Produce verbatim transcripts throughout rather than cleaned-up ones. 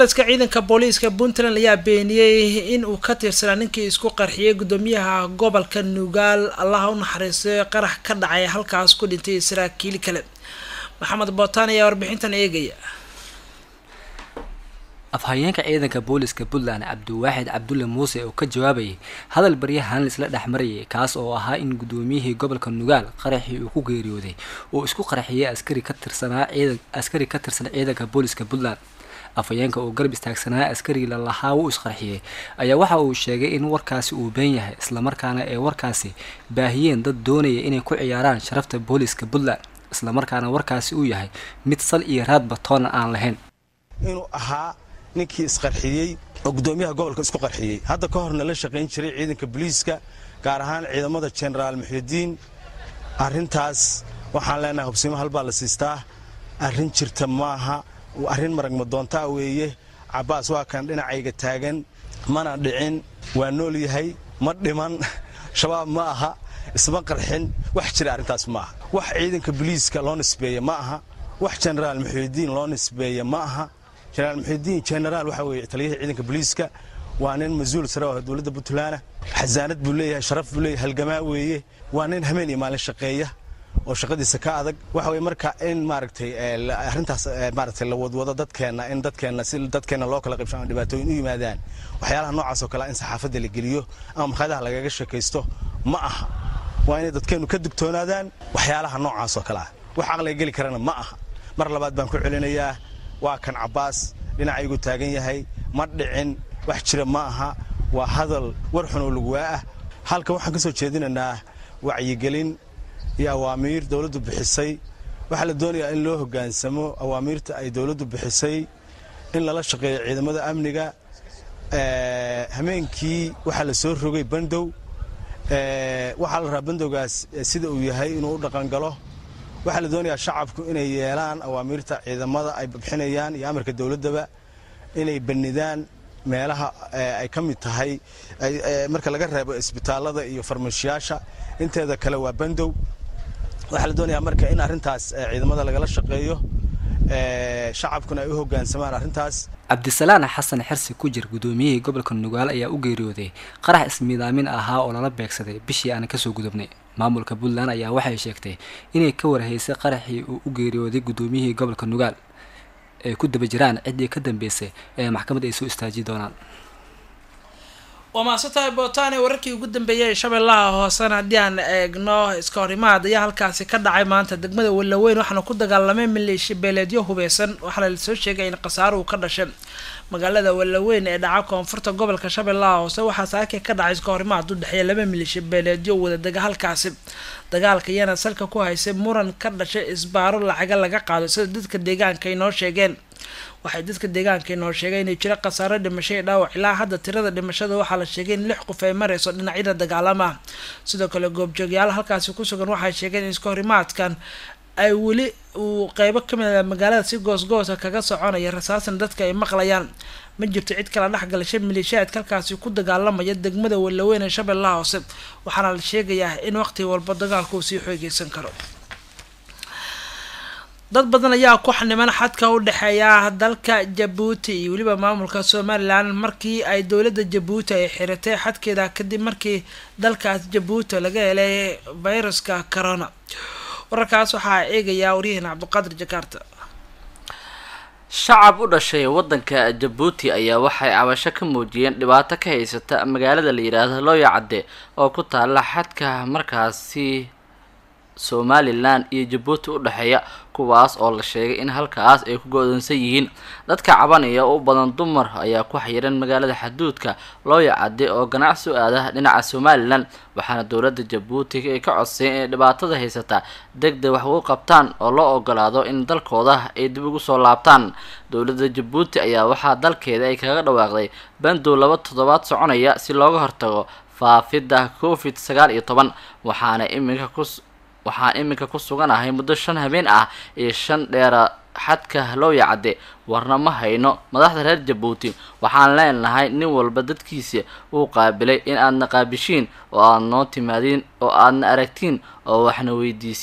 taliska ciidanka booliiska Puntland ayaa beeniyay in uu ka tirsanaa ninkii isku qarxiyay gudoomiyaha gobolka Nugaal Allah u naxariisto qarax ka dhacay halkaas ku dhintay saraakiil kale. Maxamed Bootaan ayaa warbixintan eegaya. afhayeenka ciidanka booliiska Puntland Cabdiwaaxid Cabdulle Muuse oo ka jawaabay hadal baryahan isla dhaxmariyay kaas oo ahaa in gudoomiyihii gobolka Nugaal qaraxii uu ku geeriyooday oo isku qarxiyay askari ka tirsanaa ciidan askari ka tirsan ciidanka booliiska Puntland. afhayeenka oo garab istaagsanaa askari la lahaa uu isqarxiyay ayaa waxa uu sheegay in warkaasi uu been yahay isla markaana ee warkaasi baahiyeen dad doonaya inay ku ciyaaraan sharafta booliiska Puntland isla markaana warkaasi uu yahay mid sal iyo raad batoon aan lahayn. inuu ahaa ninkii isqarxiyay oo gudoomiyaha gobolka isku qarxiyay hadda ka horna la shaqeyn jiray ciidanka booliiska gaar ahaan ciidamada General Muxyidiin arintaas waxaan leenahay hubsimo halbaa la siistaa arin jirta maaha arrin maragma doonta weeye Cabbaas waa kan dhinacayga taagan mana dhicin waa nool yahay ma dhiman shabaab ma aha isma qarxin wax jira arintaas ma aha wax ciidanka booliiska loo nisbeeyay ma aha wax General Muxyidiin loo nisbeeyay ma aha General Muxyidiin General waxa weeye taliyaha ciidanka booliiska waa nin mas'uul sare oo dawladda Puntland xasaanad buu leeyahay sharaf buu leeyahay halgamaa weeye waa nin hameen iyo maalin shaqeeya oo shaqadiisa ka adag waxa way marka in maaragtay arintaas maaragtay la wadwado dadkeena in dadkeena si dadkeena loo kala qaybshaan dhibaatooyin u yimaadaan waxyaalaha noocaas oo kale in saxaafadda la geliyo ama maqaayadaha lagaga shaqeysto ma aha waa in dadkeenu ka digtoonaadaan waxyaalaha noocaas oo kale wax aqlay gali karana ma aha mar labaad baan ku celinayaa waa kan Cabbaas dhinacaygu taagan yahay ma dhicin wax jira ma aha waa hadal war xun oo lagu ah halka waxaan ka soo jeedinaynaa wacyigelin iyo awaamiir dawladdu bixisay waxa la doonayaa in loo hoggaansamo awaamiirta ay dawladdu bixisay in lala shaqeeyo ciidamada amniga ee hameenkii waxa la soo rogay bandow ee waxa la rabaa bandowgaas sida uu yahay inuu u dhaqan galo waxa la doonayaa shacabku inay yeelaan awaamiirta ciidamada ay bixinayaan iyo amarka dawladaba inay banidaan meelaha ay ka mid tahay marka laga reebo isbitaalada iyo farmashiyaasha inteeda kale waa bandow waxa la doonayaa marka in arintaas ciidamada lagala shaqeeyo ee shacabkuna ay u hoggaansamaan arintaas. Cabdisalaan Xasan Xirsi ku jir gudoomiyihii gobolka Nugaal ayaa u geeriyooday qarax ismiidaamin ahaa oo lala beegsaday bishii aan ka soo gudubnay. maamulka Puntland ayaa waxay sheegtay inay ka warhaysay qaraxii uu u geeriyooday gudoomiyihii gobolka Nugaal ee ku daba jiraan cidii ka dambeysay ee maxkamadda ay soo istaajin doonaan. وما ستة بوتاني وركي وقدم بيجي شبه الله هو سنة ديان إجناه إسكاري ما ديا هالكاسي كذا عمان تدقمة ولا وين وإحنا كده قلمين من اللي شبيلديه هو بيسن وإحنا السوشي جايين قصار وكذا شيء مقالة ولا وين إدعاكم فرصة قبل كشبه الله وسوى حساكي كذا إسكاري ما ضد حيل لمن من اللي شبيلديه وده دقة هالكاسي دقال كيانا سلك كوها يسمى مرن كذا شيء إسبار ولا حاجة لقى قاعد سدد كديجان كينور شيئين waxay dadka deegaanka inoo sheegay inay jira qasaaro dhimashay dhaawac ilaa hadda tirada dhimashada waxa la sheegay in lix qof ay marayso dhinacyada dagaalama sidoo kale goobjoogayaal halkaas ku sugan waxay sheegeen in iskoorimaadkan ay wali uu qaybo kamid ah magaalada si goos-goos ah kaga soconaya rasaasan dadka ay maqlayaan ma jirto cid kala dhex galashay maleeshiyaadka halkaas ku dagaalamaya degmada Walaweyn ee Shabeellaha Hoose waxaana la sheegayaa in waqti walba dagaalku uu sii xoogeysan karo. dad badan ayaa ku xaniman xadka u dhaxeeya dalka Djibouti iyo waliba maamulka Somaliland markii ay dawladda Djibouti ay xiratay xadkeeda kadib markii dalkaas Djibouti laga helay viruska corona. warkaas waxa eegaya wariyaha Cabdiqaadir Jakarta. shacab u dhashay wadanka Djibouti ayaa waxay cabasho ka muujiyeen dhibaato ka haysata magaalada la yiraahdo Looyacade oo ku taala xadka markaasi Somaliland iyo Djibouti u dhaxeeya kuwaas oo la sheegay in halkaas ay ku go'doonsan yihiin dadka cabanaya oo badan dumar ayaa ku xiran magaalada xuduudka Looyacade oo ganacsi u aada dhinaca Somaliland waxaana dawladda Djibouti ay ka codseen in dhibaatada haysata degdeg wax uga qabtaan oo loo ogolaado in dalkooda ay dib ugu soo laabtaan. dawladda Djibouti ayaa waxa dalkeeda ay kaga dhawaaqday bandow laba toddobaad soconaya si looga hortago faafidda covid sagaal iyo toban waxaana iminka ku waxaan iminka ku suganahay muddo shan habeen ah iyo shan dheera xadka Looyacade warna ma hayno madaxda reer Djibouti waxaan leenahay nin walba dadkiisa uu qaabilay in aad naqaabishiin oo aad noo timaadin oo aad aragtiin oo waxna weydiisiin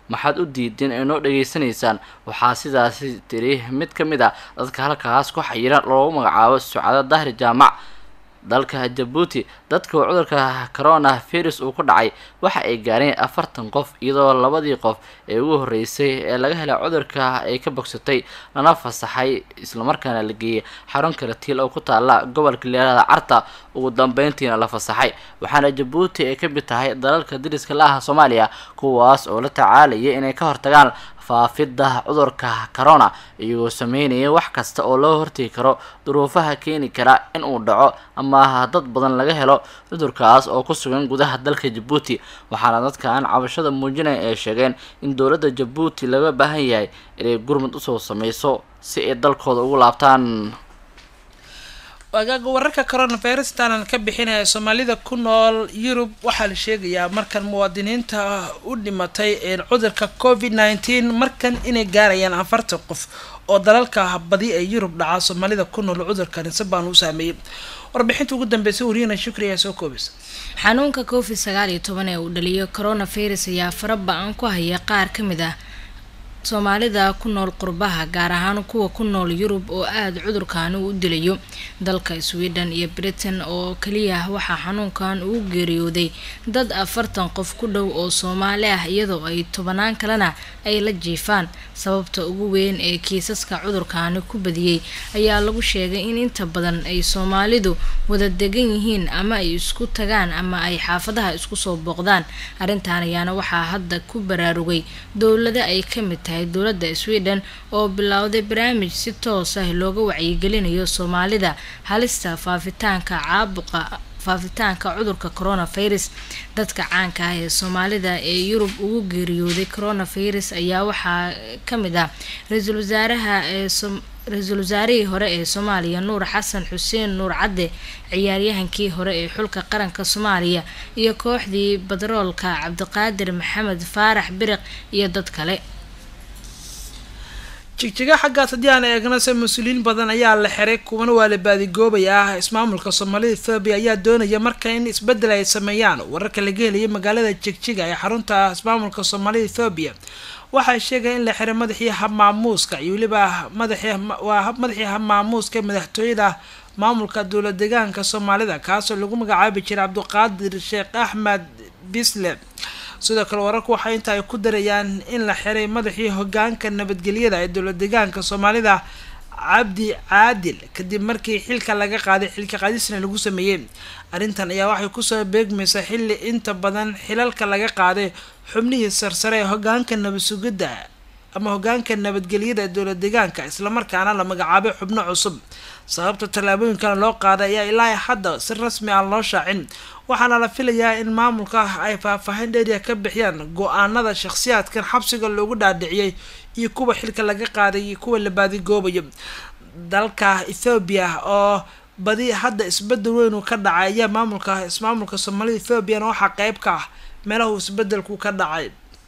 maxaad u diideen ee noo dhageysanaysaan waxaa sidaasi tiri mid ka mid ah dadka halkaas ku xayiran loogu magacaabo Sucaado Dahri Jaamac dalka Djibouti dadka cudurka corona virus uu ku dhacay waxa ay gaareen afartan qof iyadoo labadii qof ee ugu horeysay ee laga helay cudurka ay ka bogsatay lana fasaxay isla markaana la geeyay xarun karantiil oo ku taala gobolka Leerada Carta ugu dambeyntiina la fasaxay waxaana Djibouti ay ka mid tahay dalalka dariska la ah Soomaaliya kuwaas oo la tacaalaya inay ka hortagaan faafidda cudurka corona iyagoo sameynaya wax kasta oo loo hortagi karo duruufaha keeni kara in uu dhaco ama dad badan laga helo cudurkaas oo ku sugan gudaha dalka Djibouti waxaana dadkan cabashada muujinaya ay sheegeen in dowladda Djibouti laga baahan yahay inay gurmad u soo sameyso si ay dalkooda ugu laabtaan wagaga wararka coronavirus taanan ka bixinaya Soomaalida ku nool Europe waxa la sheegayaa markan muwaadiniinta u dhimatay ee cudurka covid nineteen markan inay gaarayaan afartan qof oo dalalka badi ee Europe dhaca Soomaalida ku nool cudurkan sababaan u saameeyay warbixinta ugu dambeysay Uriina Shukriya soo koobis xanuunka covid sagaal iyo toban ee uu dhaliyo coronavirus ayaa farabaan ku haya qaar kamid ah Soomaalida ku nool qurbaha gaar ahaan kuwa ku nool Europe oo aad cudurkan u dilayo dalka Sweden iyo Britain oo kaliya waxa xanuunkan uu geeriyooday dad afartan qof ku dhow oo Soomaali ah iyadoo ay tobanaan kalena ay la jiifaan sababta ugu weyn ee kiisaska cudurkan ku badiyay ayaa lagu sheegay in inta badan ay Soomaalidu wada degan yihiin ama ay isku tagaan ama ay xaafadaha isku soo booqdaan arintan ayaana waxa hadda ku baraarugay dawladda ay ka mid dowladda Sweden oo bilowday barnaamij si toos ah looga wacyigelinayo Soomaalida halista faafitaanka caabuqa faafitaanka cudurka coronavirus dadka caanka ah ee Soomaalida ee Europe ugu geeriyooday coronavirus ayaa waxa kamid ah ra'iisul wasaaraha ee ra'iisul wasaarihii hore ee Soomaaliya Nuur Xasan Xuseen Nuur Cadde ciyaaryahankii hore ee xulka qaranka Soomaaliya iyo kooxdii badroolka Cabdiqaadir Maxamed Faarax Biriq iyo dad kale jigjiga xagga tadiyaan eegna se mas'uuliin badan ayaa la xiray kuwana waa la baadigoobayaa ismaamulka Soomaalida Ethiopia ayaa doonaya marka in isbedel ay sameeyaan wararka laga helay magaalada jigjiga ee xarunta ismaamulka Soomaalida Ethiopia waxay sheegeen in la xiray madaxii maamuuska iyo waliba madaxii waa madaxii maamuuska madaxtooyada maamulka dowlad deegaanka Soomaalida kaas oo lagu magacaabo jiray Cabdiqaadir Sheekh Axmed Bisle sidoo kale wararku waxay inta ay ku darayaan in la xiray madaxii hoggaanka nabadgelyada ee dowlad deegaanka Soomaalida Cabdi Caadil kadib markii xilka laga qaaday xilka qaadisna lagu sameeyay arintan ayaa waxay ku soo beegmaysaa xilli inta badan xilalka laga qaaday xubnihii sarsare ee hoggaanka nabadsugidda ama hoggaanka nabadgelyada ee dowlad deegaanka isla markaana la magacaabay xubno cusub sababta talaabooyinkan loo qaaday ayaa ilaa hadda si rasmi ah loo shaacin waxaana la filayaa in maamulka ay faahfaahin dheeri ka bixiyaan go'aanada shakhsiyaadkan xabsiga loogu dhaadhiciyay iyo kuwa xilka laga qaaday iyo kuwa la baadigoobayo dalka Ethiopia oo badi hadda isbedel weyn uu ka dhacay ayaa maamulka ismaamulka Soomaalida Ethiopia waxa qayb ka ah meelaha isbedelku ka dhacay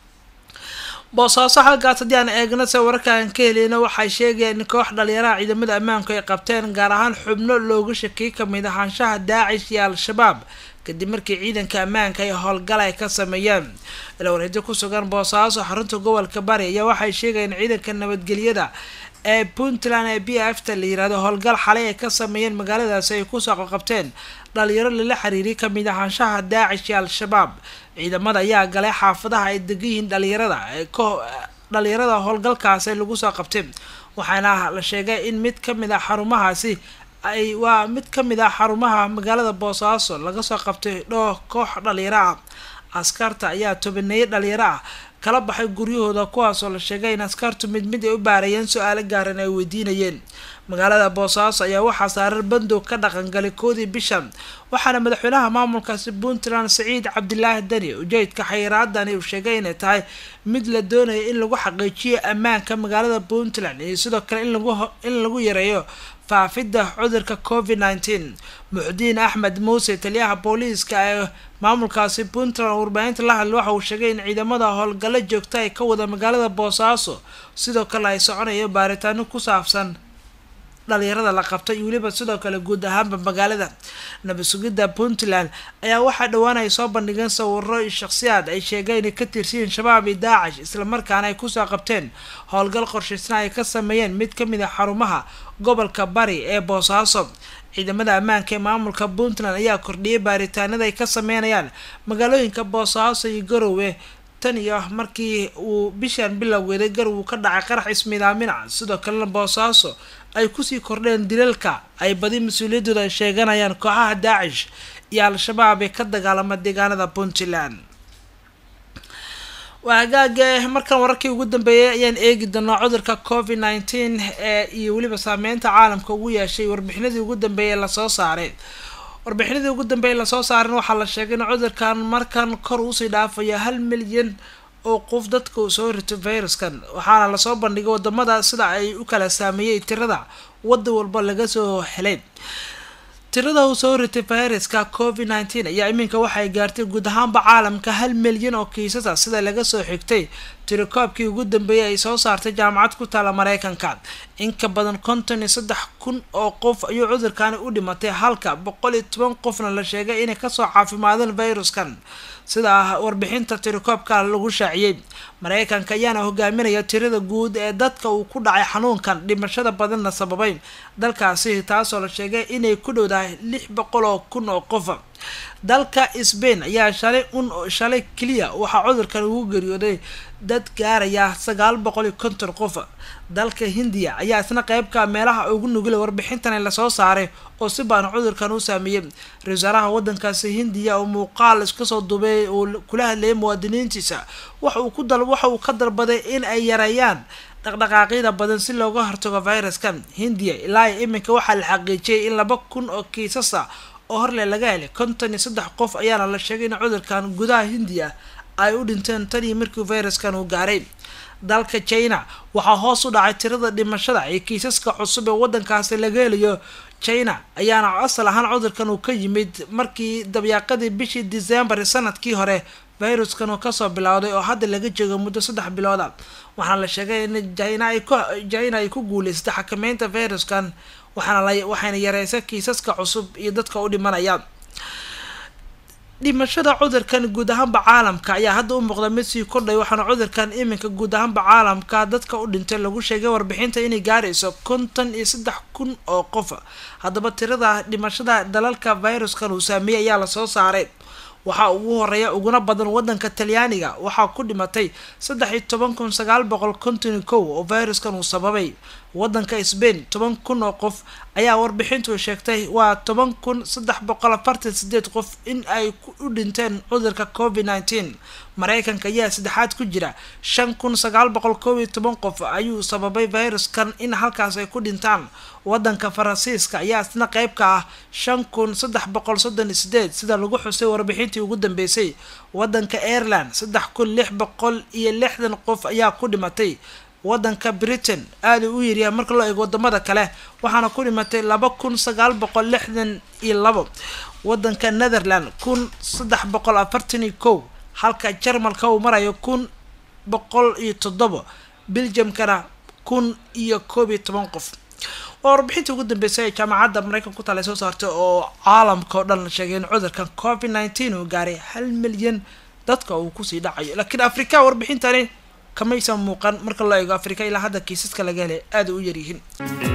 boosaaso xagga tadiyaan eegna se wararkan ka helayna waxay sheegeen in koox dhalinyarada ciidamada ammaanka ay qabteen gaar ahaan xubno looga shakiyay kamid ahaanshaha Daacish iyo Al-Shabaab kadib markii ciidanka ammaanka ay howlgal ay ka sameeyeen ila wareed ku sugan boosaaso xarunta gobolka Bari ayaa waxay sheegeen in ciidanka nabadgelyada ee Puntland ee B F ta la yiraahdo howlgal xalay ay ka sameeyeen magaaladaas ay ku soo qabteen dhalinyaro la xiriiray kamid ahaanshaha Daacish iyo Al-Shabaab ciidamada ayaa galay xaafadaha ay degan dhalinyarada ee dhalinyarada howlgalkaas ay lagu soo qabteen waxaana la sheegay in mid kamid ah xarumahaasi ay waa mid kamid ah xarumaha magaalada Boosaaso laga soo qabtay dhoo koox dhalinyaro ah askarta ayaa tobaneeyay dhalinyaro ah kala baxay guryahooda kuwaas oo la sheegay in askartu mid mid ay u baarayeen su'aalo gaaran ay weydiinayeen magaalada Boosaaso ayaa waxa saarar bando ka dhaqan galay koodii bishan waxaana madaxweynaha maamulkaasi Puntland Saciid Cabdilaahi Dani ujeedka xayiraadani uu sheegay in tahay mid la doonayo in lagu xaqiijiyo ammaanka magaalada Puntland iyo sidoo kale in lagu in lagu yareeyo faafidda cudurka covid nineteen Muxdiin Axmed Muuse taliyaha booliiska ee maamulkaasi Puntland warbaahinta la hadlay waxa uu sheegay in ciidamada howlgalo joogta ay ka wada magaalada Boosaaso sidoo kale ay soconayaan baaritaano ku saabsan dhalinyarada la qabtay iyo weliba sidoo kale guud ahaanba magaalada. nabad sugidda Puntland ayaa waxaa dhowaan ay soo bandhigeen sawirro iyo shakhsiyaad ay sheegeen inay ka tirsan shabaab iyo Daacish isla markaana ay kusoo qabteen howlgal qorshaysan ay ka sameeyeen mid ka mid ah xarumaha gobolka Bari ee Boosaaso. ciidamada ammaanka ee maamulka Puntland ayaa kordhiyay baaritaanada ay ka sameynayaan magaalooyinka Boosaaso iyo Garowe tan iyo markii uu bishan bilowgeeday Garowe ka dhacay qarax ismiidaamin ah. sidoo kalena Boosaaso ay kusii kordheen dilalka ay badi mas'uuliyadooda ay sheeganayaan kooxaha Daacish iyo Al-Shabaab ee ka dagaalama deegaanada Puntland. waagaaga markan wararkii ugu dambeeyay ayaan eegi doonaa cudurka covid nineteen ee iyo weliba saameynta caalamka ugu yeeshay. warbixinadii ugu dambeeyay la soo saaray warbixinadii ugu dambeeyay la soo saaray waxaa la sheegay in cudurkan markan kor u sii dhaafayo hal milyan oo qof dadka uu soo rito viruskan, waxaana la soo bandhigay wadamada sida ay u kala saameeyay tirada wada walba laga soo helay. tirada uu soo ritay viruska covid nineteen ayaa iminka waxay gaartay guud ahaanba caalamka hal milyan oo kiisas ah sida laga soo xigtay tirakoobkii ugu dambeeyay ay soo saartay jaamacad ku taala Mareykanka. in ka badan konton iyo saddex kun oo qof ayuu cudurkani u dhimatay halka boqol iyo toban qofna la sheegay inay kasoo caafimaadeen viruskan sida warbixinta tirakoobka lagu shaaciyay. Mareykanka ayaana hogaaminaya tirada guud ee dadka uu ku dhacay xanuunkan dhimashada badanna sababay dalkaasi, taasoo la sheegay inay ku dhowdahay lix boqol oo kun oo qof. dalka Spain ayaa shalay un shalay kaliya waxaa cudurkan ugu geeriyooday dad gaaraya sagaal boqol iyo konton qof. dalka Hindiya ayaa isna qayb ka meelaha ugu nugul warbixintan la soo saaray oo si baan cudurkan u saameeyay. Ra'iisul wasaaraha wadankaasi Hindiya oo muuqaal iska soo duubay oo kula hadlayay muwaadiniintiisa waxa uu ku dal waxa uu ka dalbaday in ay yareeyaan dhaqdhaqaaqyada badan si looga hortago viruskan. Hindiya ilaa iminka waxaa la xaqiijiyay in laba kun oo kiisas ah oo horle laga helay konton iyo saddex qof ayaana la sheegay in cudurkan gudaha Hindiya ay u dhinteen tan iyo markii viruskan uu gaaray. dalka China waxaa hoos u dhacay tirada dhimashada ee kiisaska cusub ee wadankaasi laga helayo. China ayaana asal ahaan cudurkan uu ka yimid markii dabayaaqadii bishii December sanadkii hore viruskan uu kasoo bilowday oo hadda laga joogo muddo saddex bilood ah. waxaana la sheegay in China ay ku China ay ku guuleysatay xakameynta viruskan waxaana la waxayna yareysay kiisaska cusub iyo dadka u dhimanaya. dhimashada cudurkan guud ahaanba caalamka ayaa hadda u muuqda mid sii kordhay, waxaana cudurkan iminka guud ahaanba caalamka dadka u dhintay lagu sheegay warbixinta inay gaarayso konton iyo saddex kun oo qof. haddaba tirada dhimashada dalalka viruskan uu saameeyay ayaa la soo saaray. waxaa ugu horeeya uguna badan wadanka Talyaaniga waxaa ku dhimatay saddex iyo toban kun sagaal boqol konton iyo kow oo viruskan uu sababay. wadanka Spain toban kun oo qof ayaa warbixintu sheegtay waa toban kun saddex boqol afartan iyo sideed qof in ay u dhinteen cudurka covid nineteen. Mareykanka ayaa saddexaad ku jira shan kun sagaal boqol kow iyo toban qof ayuu sababay viruskan in halkaas ay ku dhintaan. wadanka Faransiiska ayaa isna qayb ka ah shan kun saddex boqol soddon iyo sideed sida lagu xusay warbixintii ugu dambeysay. wadanka Ireland saddex kun lix boqol iyo lixdan qof ayaa ku dhimatay. wadanka Britain aad u yiriya marka loo eego wadamada kale waxaana ku dhimatay laba kun sagaal boqol lixdan iyo labo. wadanka Netherland kun saddex boqol afartan iyo kow halka Jarmalka uu marayo kun boqol iyo toddoba. Belgiumkana kun iyo koob iyo toban qof. warbixinta ugu dambeysay jaamacadda Mareykanka ku talay soo saartay oo caalamka oo dhan la sheegay in cudurkan covid nineteen uu gaaray hal milyan dadka uu ku sii dhacayo. laakiin Afrika warbixintani kamaysan muuqan marka loo eego Afrika ilaa hadda kiisaska laga helay aad u yar yihiin.